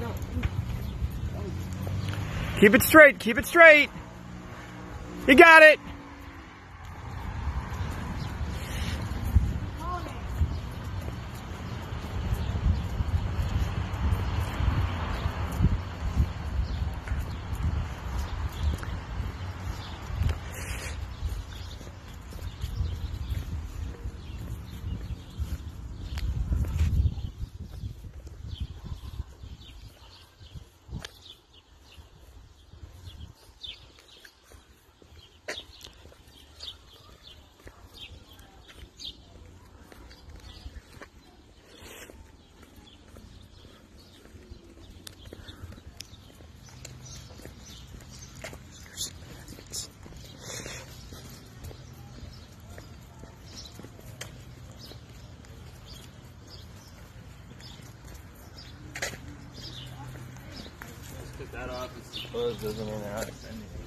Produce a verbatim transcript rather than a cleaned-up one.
Keep it straight, keep it straight. You got it. That off is closed, doesn't mean they're not extending.